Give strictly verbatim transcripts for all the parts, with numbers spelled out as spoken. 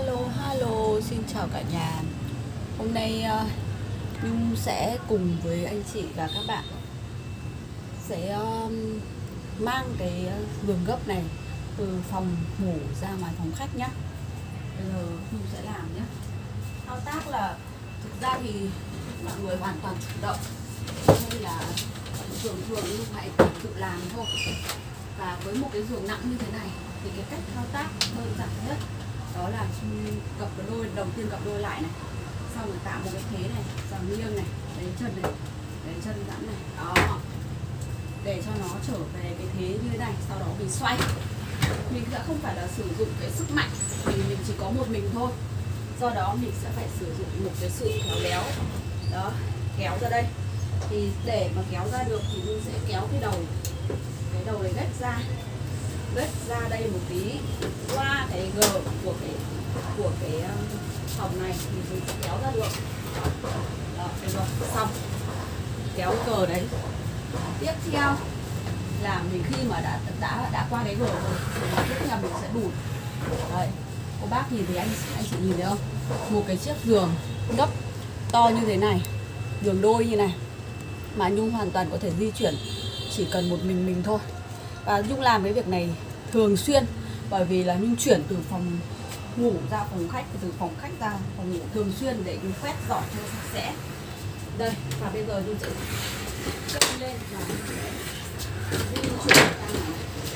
Alo, hello, xin chào cả nhà. Hôm nay uh, Nhung sẽ cùng với anh chị và các bạn sẽ um, mang cái uh, giường gấp này từ phòng ngủ ra ngoài phòng khách nhé. Bây giờ Nhung sẽ làm nhé. Thao tác là thực ra thì mọi người hoàn toàn chủ động, hay là thường thường Nhung hãy tự làm thôi. Và với một cái giường nặng như thế này thì cái cách thao tác đơn giản nhất đó là cặp đôi, đầu tiên cặp đôi lại này, xong rồi tạo một cái thế này, rồi nghiêng này, đến chân này, đến chân giãn này, đó, để cho nó trở về cái thế như thế này. Sau đó mình xoay, mình sẽ không phải là sử dụng cái sức mạnh vì mình chỉ có một mình thôi, do đó mình sẽ phải sử dụng một cái sự khéo léo, đó, kéo ra đây. Thì để mà kéo ra được thì mình sẽ kéo cái đầu, cái đầu này gách ra, gách ra đây một tí qua cái g của cái của cái phòng này thì mình sẽ kéo ra được. Đó, được rồi, xong kéo cờ đấy. Tiếp theo là mình khi mà đã đã đã qua cái g rồi thì tiếp theo mình sẽ đùn. Đấy, cô bác nhìn thấy anh anh chị nhìn thấy không? Một cái chiếc giường gấp to như thế này, giường đôi như này mà Nhung hoàn toàn có thể di chuyển chỉ cần một mình mình thôi. Và Nhung làm cái việc này thường xuyên bởi vì là Nhung chuyển từ phòng ngủ ra phòng khách, từ phòng khách ra phòng ngủ thường xuyên để Nhung quét dọn cho sạch sẽ. Đây, và bây giờ Nhung sẽ cân lên và di chuyển sang này.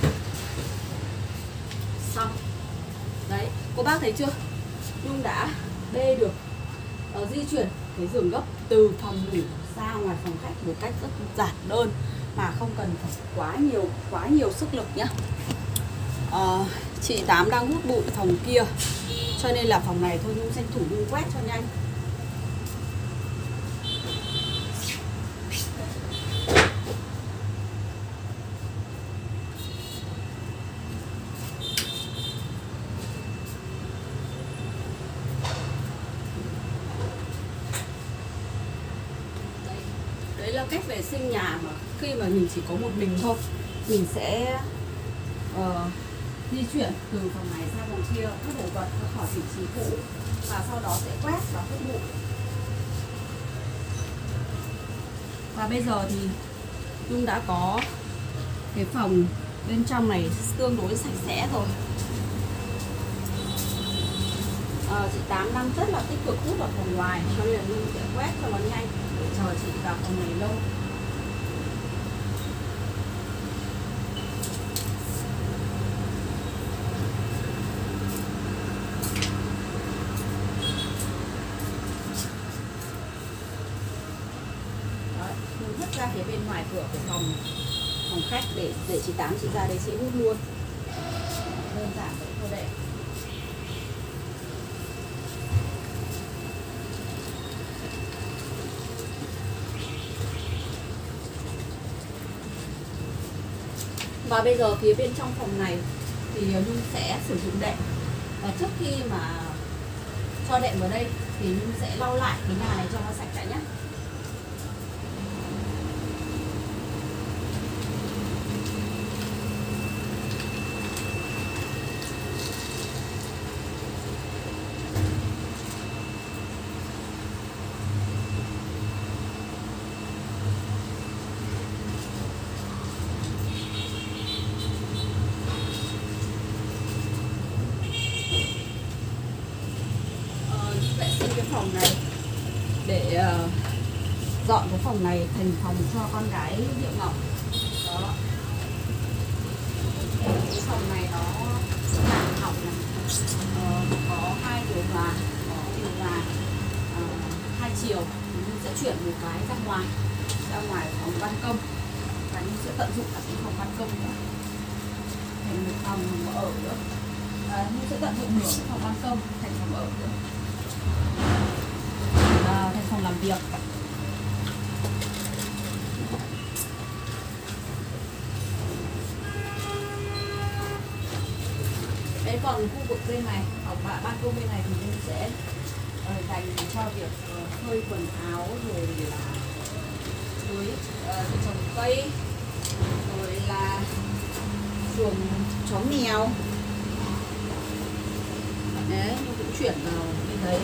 Xong. Đấy, cô bác thấy chưa? Nhung đã bê được uh, di chuyển cái giường gấp từ phòng ngủ ra ngoài phòng khách một cách rất giản đơn mà không cần phải quá nhiều quá nhiều sức lực nhá. Uh, chị Tám đang hút bụi phòng kia cho nên là phòng này thôi Nhung tranh thủ Nhung quét cho nhanh. Đấy là cách vệ sinh nhà mà khi mà mình chỉ có một mình thôi, mình sẽ uh, di chuyển từ phòng này sang phòng kia, các đồ vật ra khỏi vị trí cũ và sau đó sẽ quét và hút bụi. Và bây giờ thì Nhung đã có cái phòng bên trong này tương đối sạch sẽ rồi. À, chị Tám đang rất là tích cực hút vào phòng ngoài cho nên là Nhung sẽ quét cho nó nhanh để chờ chị vào phòng này lâu. Hút ra phía bên ngoài cửa của phòng phòng khách để để chị Tám chị ra đấy chị hút luôn. Đơn giản vậy thôi đấy. Và bây giờ phía bên trong phòng này thì Nhung sẽ sử dụng đệm. Và trước khi mà cho đệm vào đây thì Nhung sẽ lau lại cái nhà này cho nó sạch sẽ nhé. Cái phòng này để uh, dọn cái phòng này thành phòng cho con gái Diệu Ngọc. Đó. Cái phòng này nó là học này, uh, có hai điều hòa, có điều hòa uh, hai chiều. Mình sẽ chuyển một cái ra ngoài, ra ngoài phòng ban công và mình sẽ tận dụng cả cái phòng ban công nữa thành một phòng ở nữa. Uh, mình sẽ tận dụng nửa cái phòng ban công thành phòng ở nữa. À, thành phòng làm việc. Đấy, còn khu vực bên này, ở ban công bên này thì mình sẽ uh, dành cho việc uh, phơi quần áo, rồi là tưới, uh, trồng cây, rồi là chuồng chó mèo. Đấy, mình cũng chuyển vào bên đấy.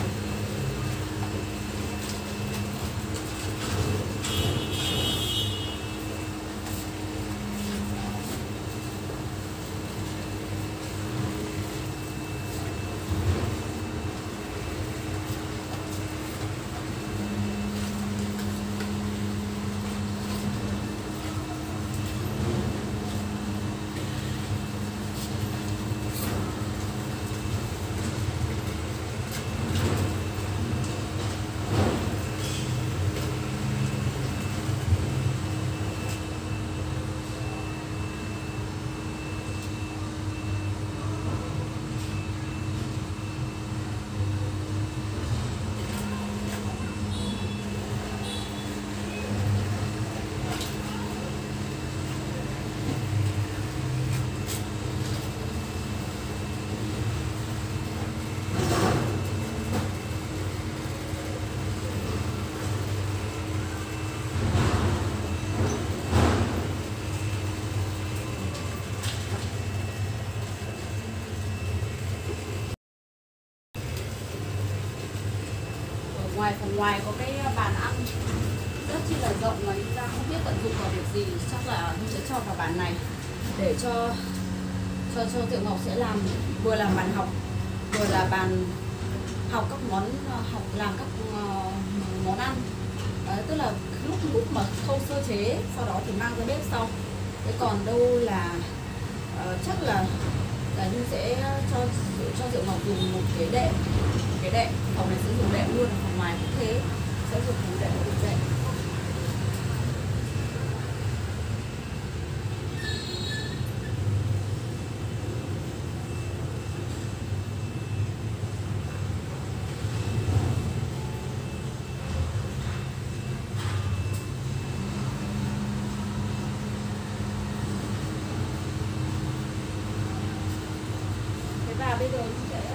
Ngoài phần ngoài có cái bàn ăn rất chi là rộng mà chúng ta không biết tận dụng vào việc gì, chắc là Nhung sẽ cho vào bàn này để cho cho cho Diệu Ngọc sẽ làm vừa làm bàn học, vừa là bàn học các món học làm các uh, món ăn. Đấy, tức là lúc lúc mà khâu sơ chế sau đó thì mang ra bếp sau. Thế còn đâu là uh, chắc là là Nhung sẽ cho cho Diệu Ngọc dùng một cái đệm, cái đệm phòng này sẽ dùng đệm luôn, phòng ngoài cũng thế, sẽ dùng một đệm một đệm. Thế và bây giờ Nhung sẽ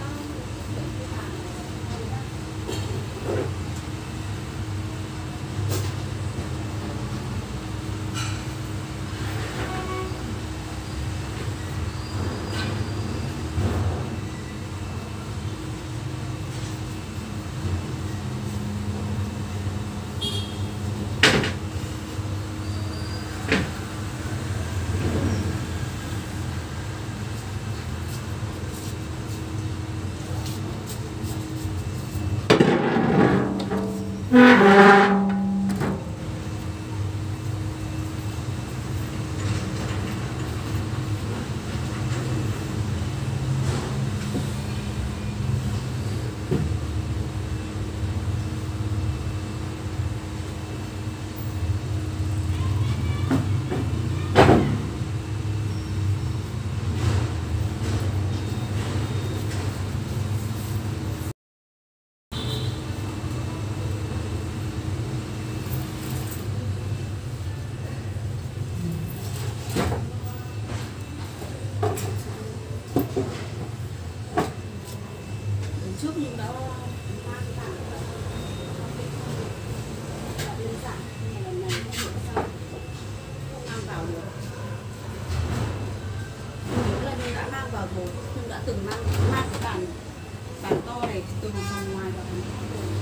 trước nhưng đã mang cái bảng đơn giản, nhưng mà lần này không hiểu sao không mang vào được. Nhớ là Nhung đã mang vào rồi, Nhung đã từng mang mang cái bàn bàn to này từ phòng ngoài vào phần trong rồi.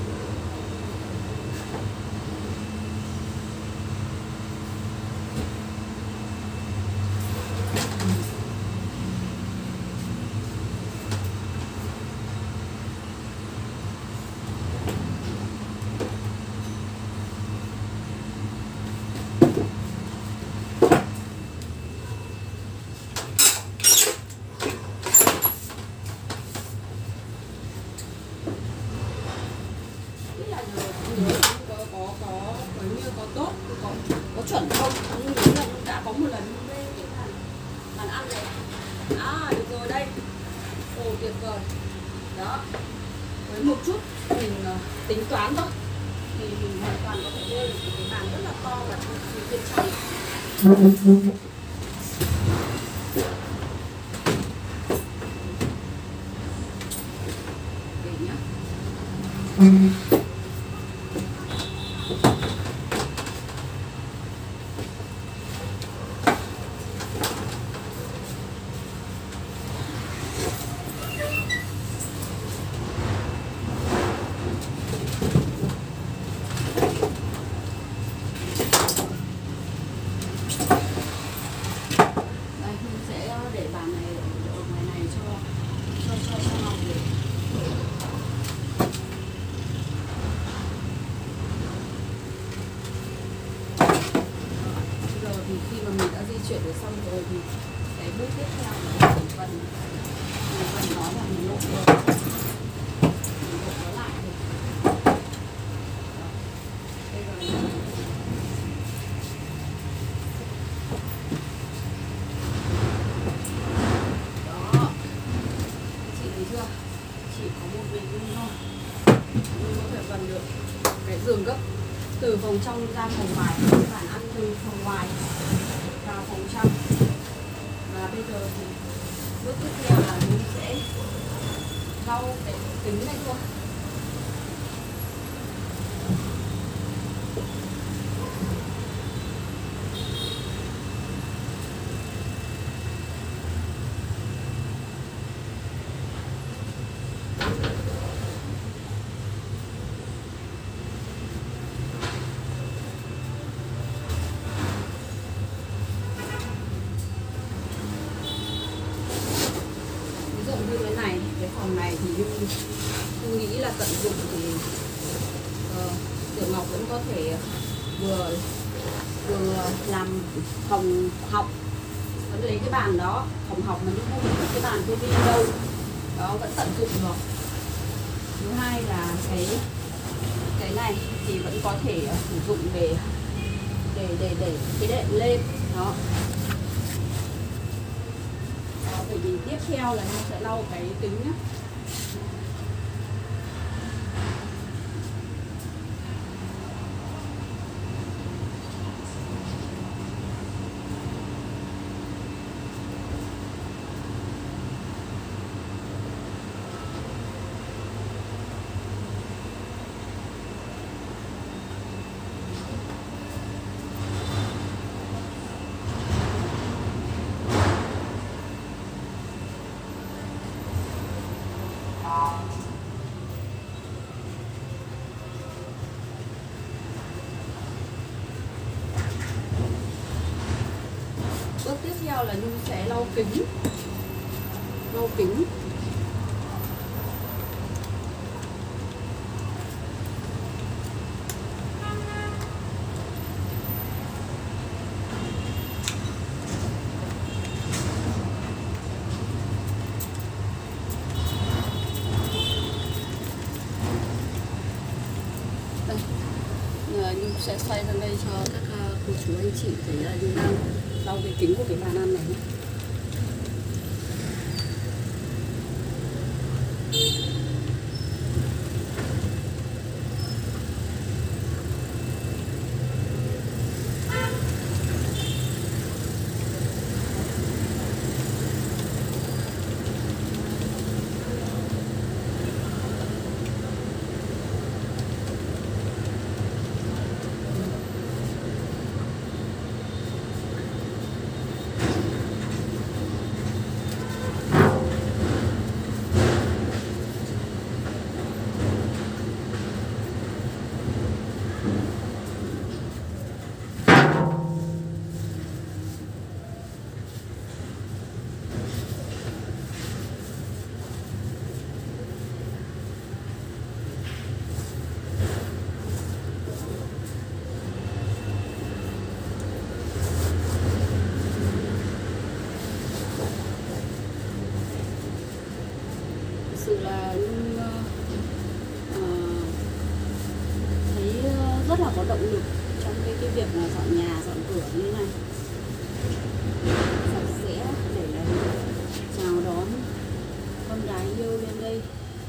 Có có có có như có tốt, có có chuẩn không? Nhưng đúng là Nhung đã có một lần Nhung lên cái bàn bàn ăn này. À được rồi đây. Ồ tuyệt vời. Đó. Với một chút mình uh, tính toán thôi thì mình hoàn toàn có thể lên được cái bàn rất là to và bên trong. Để nhá. bước tiếp theo là mình phần mình phần nó là mình lộn đều, mình lộn nó lại được. Đây rồi. Đó, chị thấy chưa? Chỉ có một mình Nhung thôi, Nhung có thể phần được cái giường gấp từ phòng trong ra phòng ngoài, cái bàn ăn từ phòng ngoài vào phòng trong. Và bây giờ thì bước tiếp theo là mình sẽ lau cái kính này thôi. Như thế này, cái phòng này thì Nhung, Nhung nghĩ là tận dụng thì uh, Tiểu Ngọc vẫn có thể vừa vừa làm phòng học, vẫn lấy cái bàn đó, phòng học mà Nhung không có cái bàn tivi đâu, đó vẫn tận dụng được. Thứ hai là cái cái này thì vẫn có thể uh, sử dụng để để để để cái đệm lên đó. Bởi vì tiếp theo là nó sẽ lau cái kính nhé. Bước tiếp theo là Nhung sẽ lau kính, lau kính. Đây, Nhung sẽ xoay sang đây cho các cô chú anh chị thấy là Nhung đang lau cái kính của cái bàn ăn này nhé. Sự là Nhung uh, thấy rất là có động lực trong cái cái việc là dọn nhà, dọn cửa như thế này, sạch sẽ để là chào đón con gái yêu lên đây.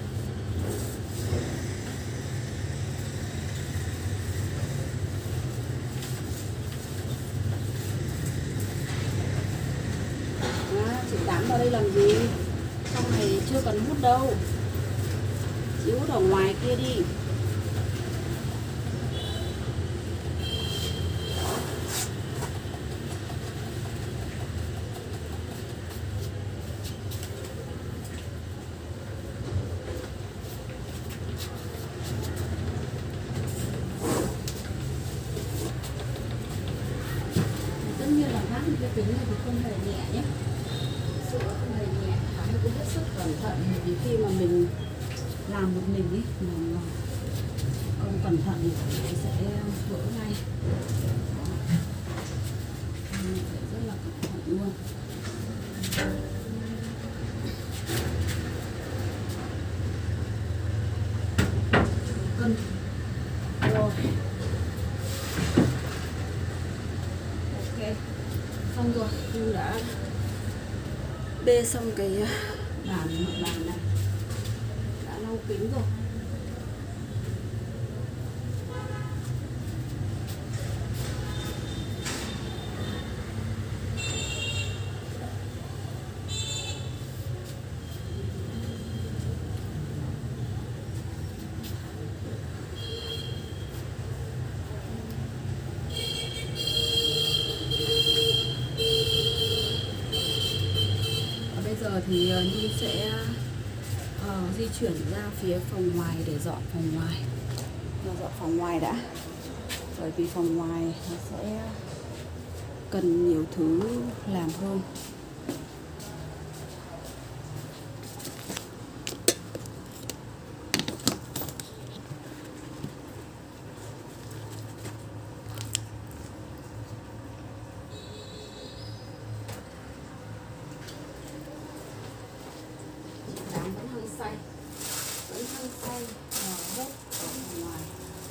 À, chị Tám vào đây làm gì? Trong này chưa cần hút đâu, chị hút ở ngoài kia đi. Tất nhiên là vác cái kính này thì không hề nhẹ nhé, sự không hề nhẹ, phải cũng hết sức cẩn thận, vì khi mà mình làm một mình ấy mà không cẩn thận thì nó sẽ vỡ ngay. Đó. Phải rất là cẩn thận luôn. Cân rồi. Ok, xong rồi. Nhung đã bê xong cái bàn mặt bàn này, đã lau kính rồi. Giờ thì Nhung sẽ uh, di chuyển ra phía phòng ngoài để dọn phòng ngoài. Nó dọn phòng ngoài đã, bởi vì phòng ngoài nó sẽ cần nhiều thứ làm hơn. Xay vẫn hăng xay và hốt ở ngoài.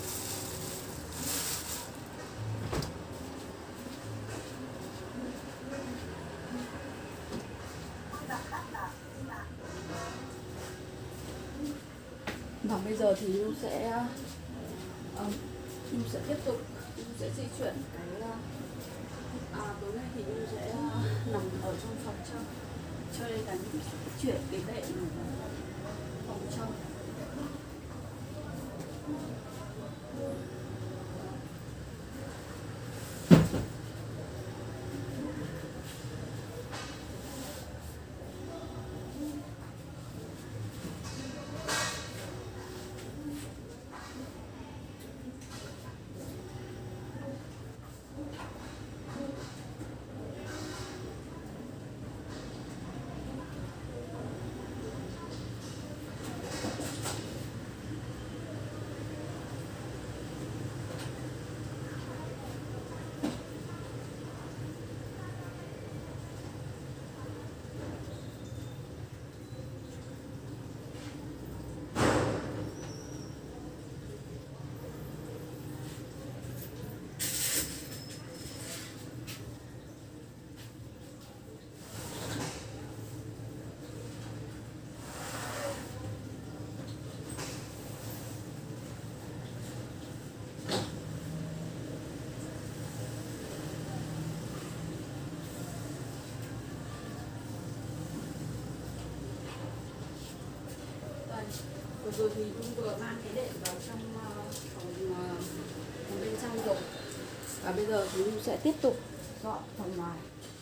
Và bây giờ thì Nhung sẽ uh, Nhung sẽ tiếp tục Nhung sẽ di chuyển cái à, tối nay thì Nhung sẽ uh, nằm ở trong phòng trong, cho nên là Nhung sẽ chuyển cái đệm phòng trong. Rồi thì Nhung vừa mang cái đệm vào trong uh, phòng, uh, phòng bên trong rồi. Và bây giờ thì Nhung sẽ tiếp tục dọn phòng ngoài.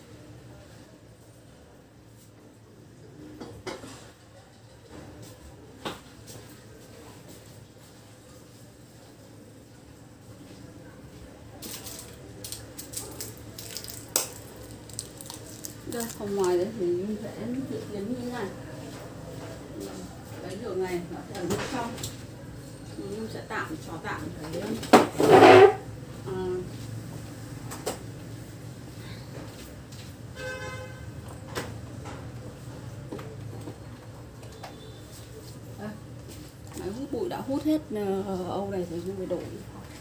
Đây, phòng ngoài đấy thì Nhung sẽ dự kiến như thế này. Cái đường này nó sẽ ở bên trong, Nhung sẽ tạm cho tạm cái uh, máy hút bụi đã hút hết uh, âu này rồi, Nhung phải đổ.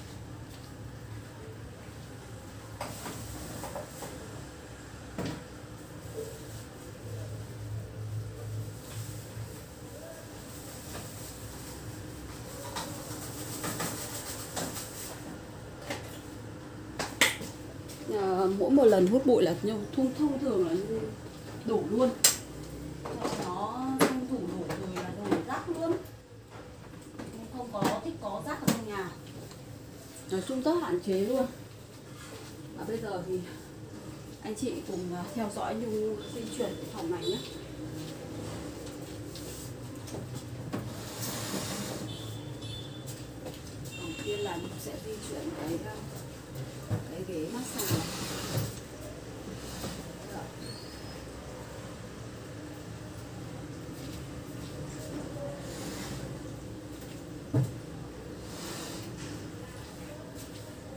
Mỗi một lần hút bụi là Nhung thông thông thường là Nhung đổ luôn, nó không thủ đổ rồi là đổ rác luôn, không có thích có rác ở trong nhà, nói chung rất hạn chế luôn. Và bây giờ thì anh chị cùng theo dõi Nhung di chuyển cái phòng này nhé. Đầu tiên là Nhung sẽ di chuyển cái cái ghế massage này.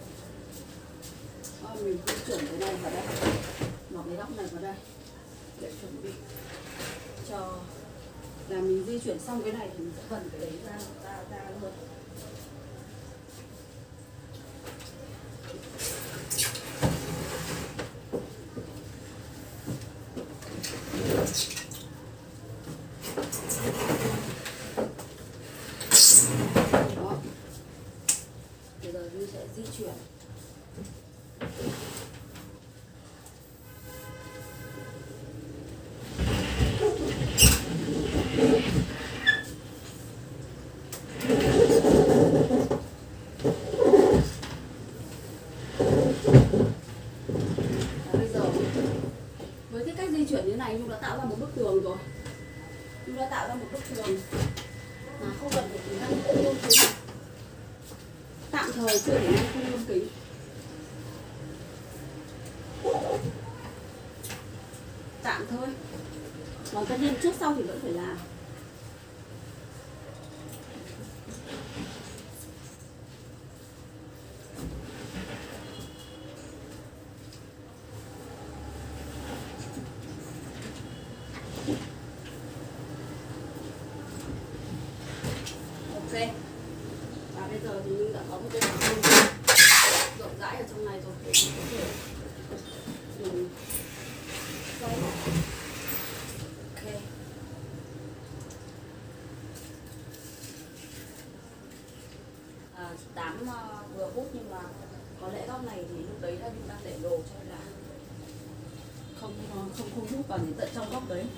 Mình di chuyển cái này vào đây, vào cái góc này vào đây để chuẩn bị cho là mình di chuyển xong cái này thì mình sẽ vần cái đấy ra ra ra luôn. Đó. Bây giờ mình sẽ di chuyển. Chuyển như này Nhung đã tạo ra một bức tường rồi. Nhung đã tạo ra một bức tường mà không cần phải ngăn khung luôn kính. Tạm thời chưa thể ngăn khung luôn kính. Tạm thôi. Còn tất nhiên trước sau thì vẫn phải làm. Và bây giờ thì mình đã có một cái khoảng không rộng rãi ở trong này rồi để mình có thể dùng dây. Ok. À, tám uh, vừa hút nhưng mà có lẽ góc này thì lúc đấy là mình đang để đồ cho nên là không không không hút vào đến tận trong góc đấy.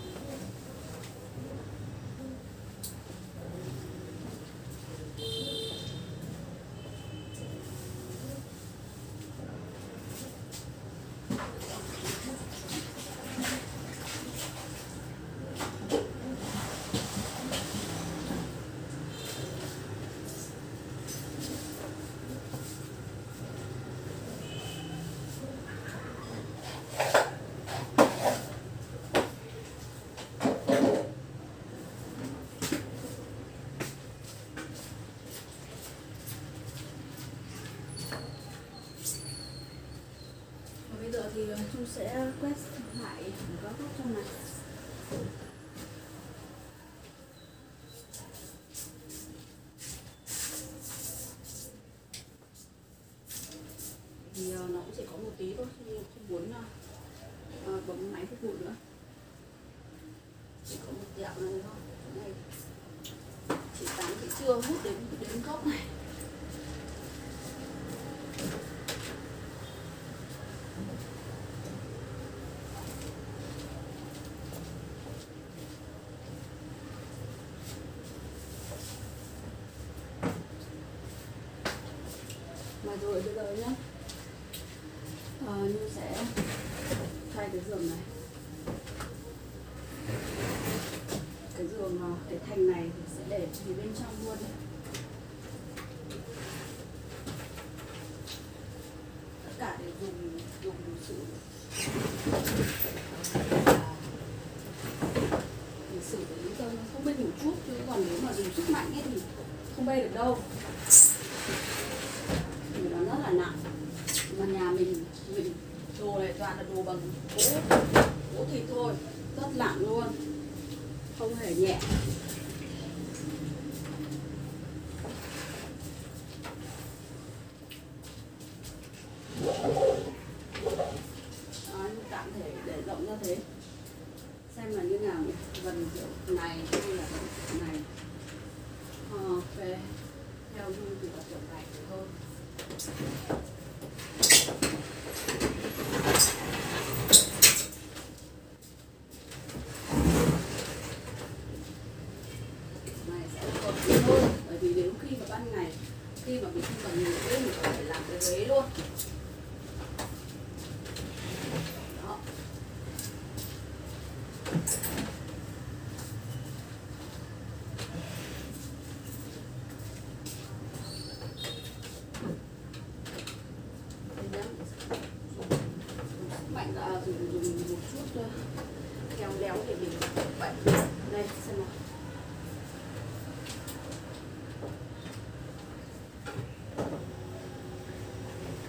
Bây giờ thì chúng sẽ quét lại các góc trong này. Thì nó cũng chỉ có một tí thôi, không muốn uh, bấm máy phục vụ nữa. Chỉ có một dạo này thôi. Cái này chỉ tám thì chưa hút đến đến góc này. Mà rồi bây giờ nhá, à, Như sẽ thay cái giường này. Cái giường cái thành này thì sẽ để phía bên trong luôn. Tất cả đều dùng dùng sự để xử lý cho nó không bê đủ chút, chứ còn nếu mà dùng sức mạnh ấy thì không bê được đâu. Thì nó rất là nặng. Mà nhà mình, mình đồ này toàn là đồ bằng gỗ, gỗ thịt thôi, rất nặng luôn, không hề nhẹ. Đó, tạm thể để rộng ra thế, xem là như nào nhỉ, vần kiểu này hay là kiểu này. Ok, theo Nhung thì là kiểu này thôi. Này sẽ hợp lý hơn, bởi vì nếu khi mà ban ngày, khi mà mình không cần nhiều cái mình có thể làm cái ghế luôn. Đó. Mạnh là dùng, dùng một chút khéo léo để mình vậy. Đây xem nào.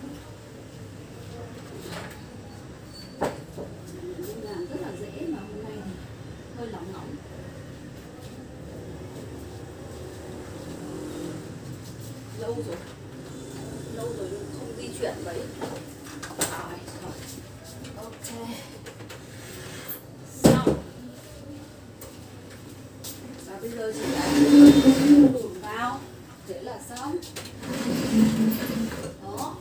Làm rất là dễ mà hôm nay lâu rồi, lâu rồi không di chuyển mấy. Rồi, rồi. Ok. Xong. Và bây giờ chỉ là đùn vào, thế là xong. Đó.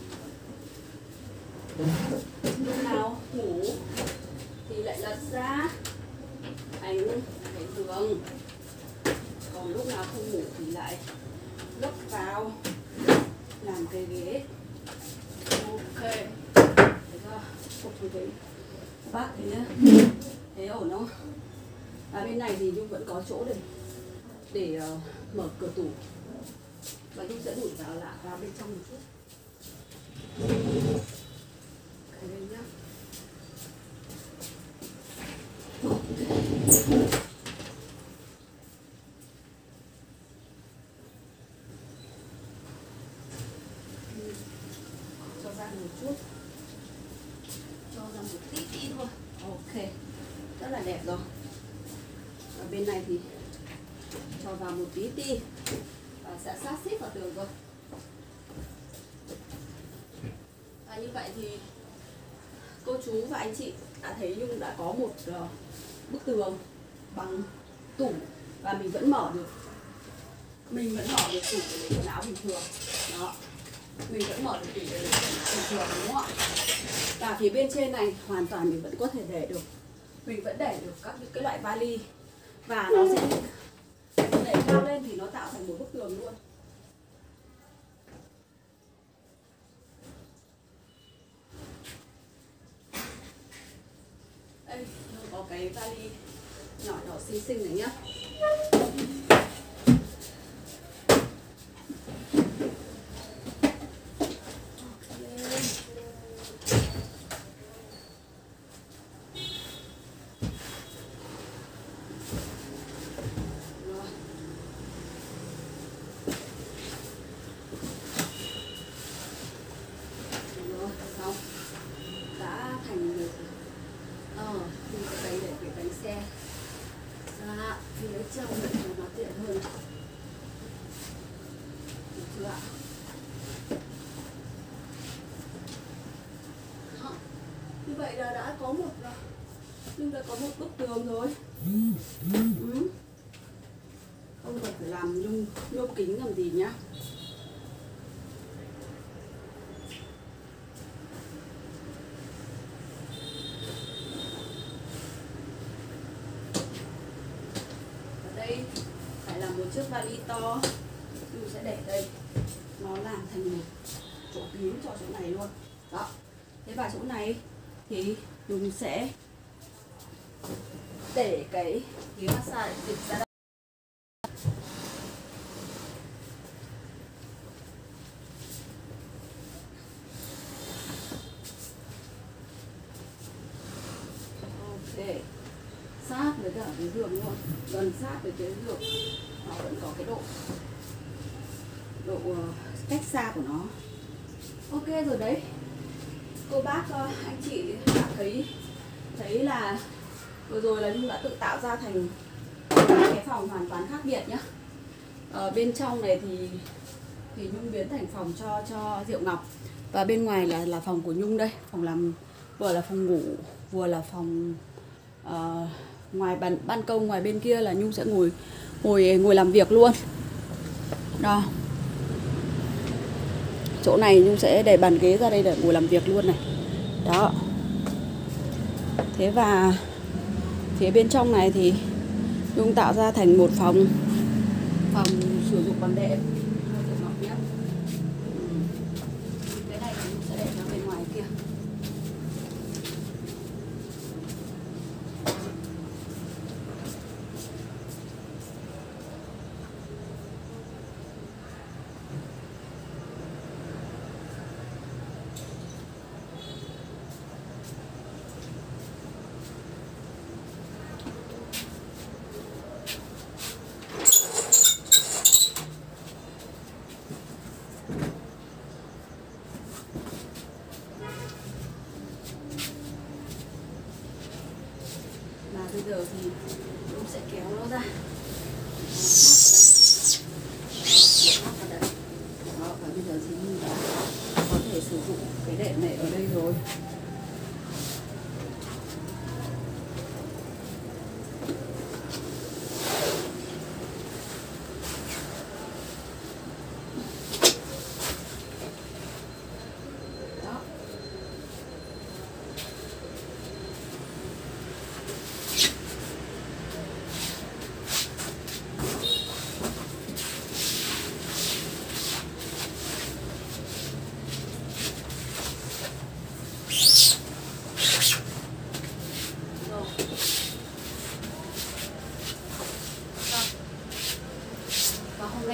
Lúc nào ngủ thì lại lật ra thành cái giường, còn lúc nào không ngủ thì lại lấp vào làm cái ghế. Ok, thế ra phục như thế bác thấy nhá, thế ổn không? À, bên này thì Nhung vẫn có chỗ để để uh, mở cửa tủ, và Nhung sẽ đuổi vào lại vào bên trong một chút. Cái đây nhá. Cho ra một chút, cho ra một tí tí thôi. Ok, rất là đẹp rồi. Và bên này thì cho vào một tí tí và sẽ sát xít vào tường rồi. Và như vậy thì cô chú và anh chị đã thấy Nhung đã có một uh, bức tường bằng tủ, và mình vẫn mở được mình vẫn mở được tủ để lấy quần áo bình thường. Đó, mình vẫn mở được tủ để lấy quần áo bình thường, đúng không ạ? Và phía bên trên này hoàn toàn mình vẫn có thể để được, mình vẫn để được các những cái loại vali, và nó sẽ để cao lên thì nó tạo thành một bức tường luôn. Đây, có cái vali nhỏ nhỏ xinh xinh này nhá. Thì lấy trâu để nó tiện hơn. Được chưa ạ? Đó. Như vậy là đã có một nhưng đã có một bức tường rồi. Ừ. Không cần phải làm nhung nhôm kính làm gì nhá. Phải làm một chiếc vali to, Nhung sẽ để đây, nó làm thành một chỗ kín cho chỗ này luôn. Đó, thế vào chỗ này thì Nhung sẽ để cái ghế massage dịch ra đây. Ok, sát với cả cái giường luôn, gần sát với cái giường, nó vẫn có cái độ độ uh, cách xa của nó. Ok rồi đấy, cô bác uh, anh chị đã thấy thấy là vừa rồi là Nhung đã tự tạo ra thành cái phòng hoàn toàn khác biệt nhá. Ở bên trong này thì thì Nhung biến thành phòng cho cho Diệu Ngọc, và bên ngoài là là phòng của Nhung đây, phòng làm vừa là phòng ngủ vừa là phòng uh, ngoài ban ban công, ngoài bên kia là Nhung sẽ ngồi ngồi ngồi làm việc luôn. Đó, chỗ này Nhung sẽ để bàn ghế ra đây để ngồi làm việc luôn này. Đó, thế và phía bên trong này thì Nhung tạo ra thành một phòng phòng sử dụng bằng đệm. Cái này Nhung sẽ để ra bên ngoài kia.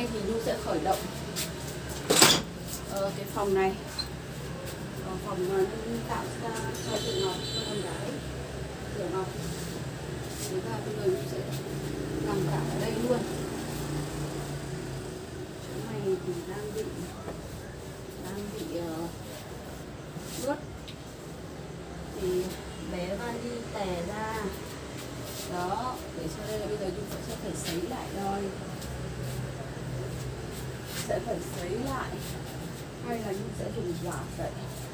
nay thì Nhung sẽ khởi động ờ, cái phòng này, ờ, phòng mà Nhung tạo ra cho Diệu Ngọc, cho con gái Diệu Ngọc. Thế và bây giờ Nhung sẽ nằm cả ở đây luôn. Chỗ này thì đang bị đang bị uh, ướt, thì bé vali tè ra đó, để cho nên là bây giờ Nhung sẽ phải sấy lại thôi, sẽ phải sấy lại hay là Nhung sẽ dùng quạt vậy.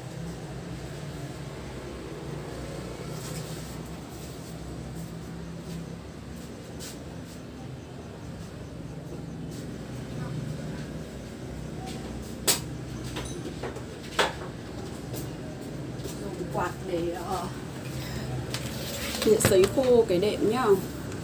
Dùng quạt để uh, để sấy khô cái đệm nhá.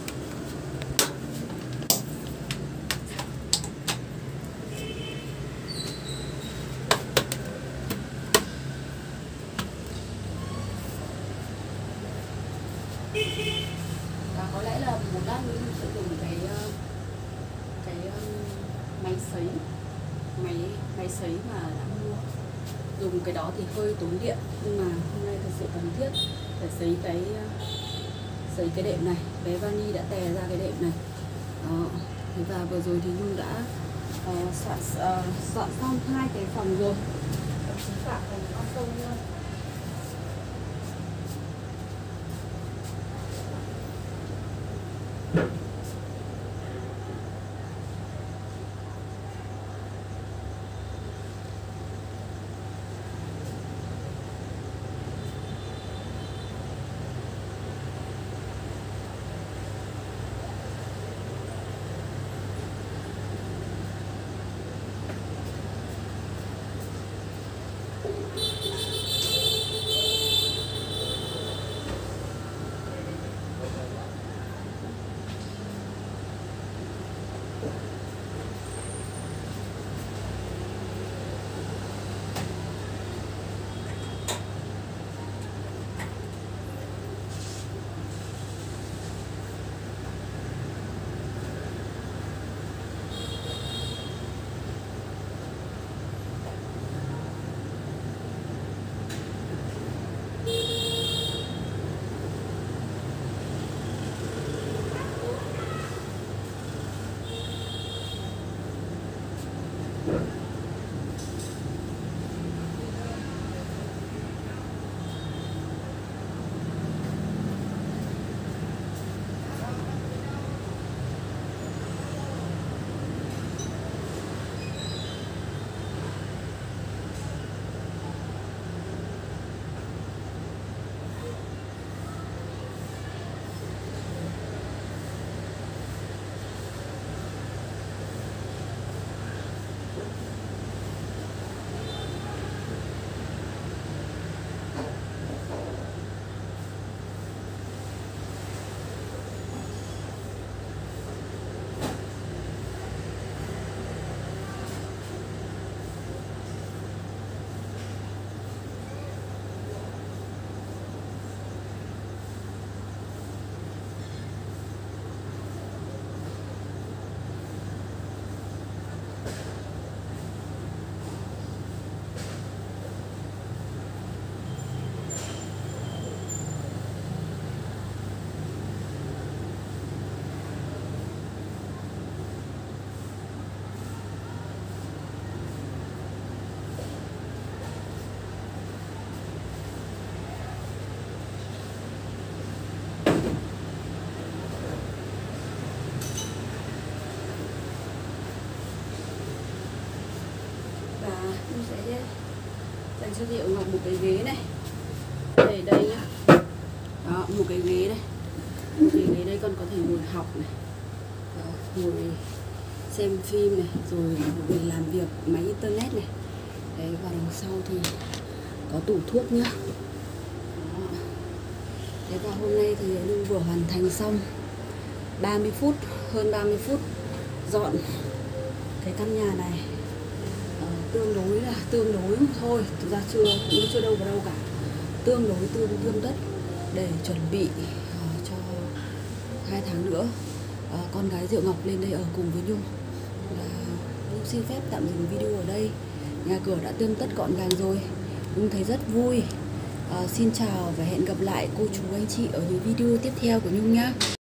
Và có lẽ là một lát nữa mình sẽ dùng cái cái máy sấy, máy máy sấy mà đã mua. Dùng cái đó thì hơi tốn điện, nhưng mà hôm nay thật sự cần thiết để sấy cái sấy cái đệm này. Bé Vani đã tè ra cái đệm này đó. Thế và vừa rồi thì Nhung đã uh, soạn uh, soạn xong hai cái phòng rồi, thậm chí cả phòng con sông luôn. Mình sẽ dành cho Diệu Ngọc một cái ghế này để đây nhá. Đó, một cái ghế này, một cái ghế đây con có thể ngồi học này, đó, ngồi xem phim này, rồi ngồi làm việc máy internet này. Đấy, và đằng sau thì có tủ thuốc nhá. Đó. Thế và hôm nay thì Nhung vừa hoàn thành xong ba mươi phút, hơn ba mươi phút dọn cái căn nhà này. Ờ, tương đối là tương đối thôi, thực ra chưa cũng chưa đâu vào đâu cả, tương đối tương đương đất để chuẩn bị uh, cho hai tháng nữa uh, con gái Diệu Ngọc lên đây ở cùng với Nhung. là Nhung xin phép tạm dừng video ở đây. Nhà cửa đã tươm tất gọn gàng rồi, Nhung thấy rất vui. À, xin chào và hẹn gặp lại cô chú anh chị ở những video tiếp theo của Nhung nhé.